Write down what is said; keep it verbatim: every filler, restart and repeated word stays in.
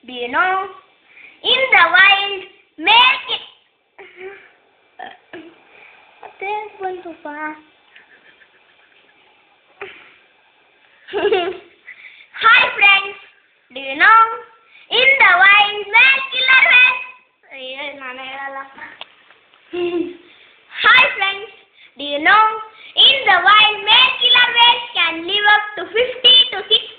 Do you know? In the wild, make it. There's one so fast. Hi friends, do you know? In the wild, male killer whales. Hi friends, do you know? In the wild, male killer whales can live up to fifty to sixty